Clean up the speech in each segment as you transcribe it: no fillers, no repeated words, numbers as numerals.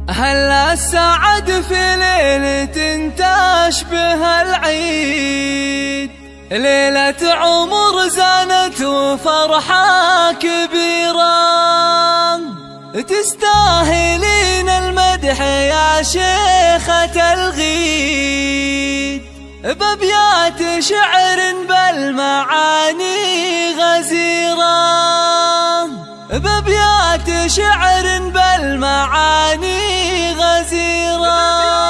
هلا السعد في ليلة تشبه العيد، ليلة عمر زانت وفرحة كبيرة، تستاهلين المدح يا شيخة الغيد، بأبيات شعر بالمعاني غزيرة، بأبيات شعر بالمعاني غزيرة.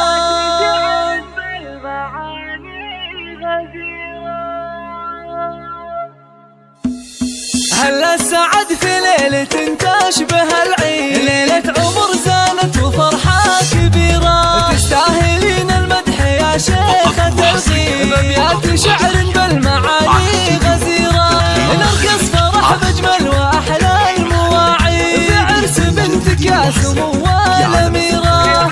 هلا السعد في ليلة تشبه العيد، ليلة عمر زانت وفرحة كبيرة، تستاهلين المدح يا شيخة الغيد، بأبيات شعر بالمعاني غزيرة، نرقص فرح بأجمل وأحلى المواعيد، في عرس بنتك يا سمو الأميرة،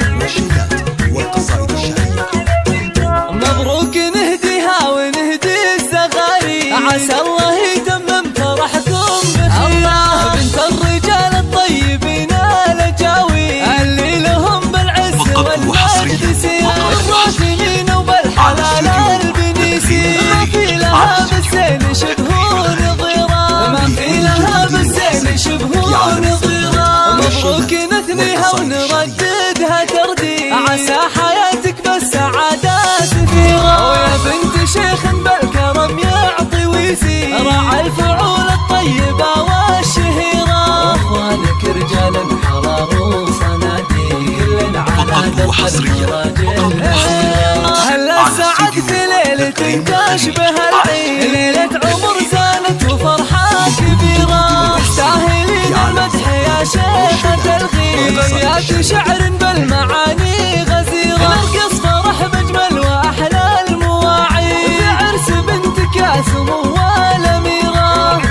مبروك نهديها ونهدي الزغاري، عسى الله يتمم فرحكم بخير، الله بنت الرجال الطيبين الأجاوي، اللي لهم بالعز والمجد سير، الراحمين وبالحلال البنيسي، ما في لها بالزين شبه نظيرة، ما في لها بالزين شبه نظيرة، مبروك نثنيها ونرددها ترديد، عسى حياتك بالسعادة سفيرة، ويا بنت شيخ بالكرم يعطي ويزيد، راعى الفعول الطيبة والشهيرة، اخوانك رجال حرار وصناديق، كل على درب المراجل. هلا السعد في ليلة تشبه العيد، ليلة عمر زانت وفرحة كبيرة، تستاهلين المدح يا شيخة الغيد، بأبيات شعر بالمعاني غزيرة، نرقص فرح بأجمل وأحلى المواعيد، في عرس بنتك يا سمو الأميرة،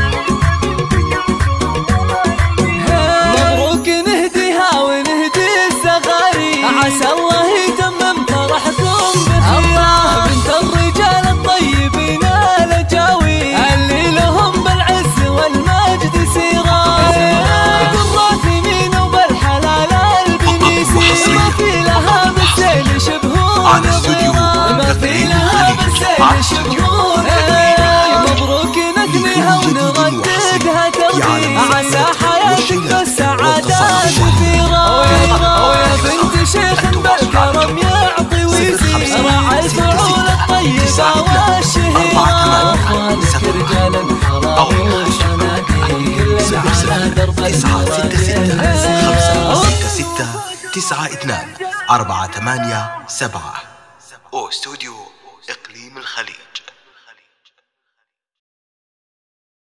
مبروك نهديها ونهدي الزغاري، عسى الله يتمم فرحكم بخير، الله بنت الرجال الطيبين الأجاوي، اللي لهم بالعز والمجد سيرة، بالراثمين وبالحلال البنيسي، ما في لها بالزين شبه نظيرة، ما في لها بالزين شبه نظيرة، مبروك نثنيها ونرددها ترديد، عسى حياتك بالسعادة سفيرة، ويا بنت شيخ بالكرم يعطي ويزيد، راعى الفعول الطيبة والشهيرة، اخوانك رجال حرار وصناديق، كل على درب المراجل. 566 92 487 أو استوديو إقليم الخليج.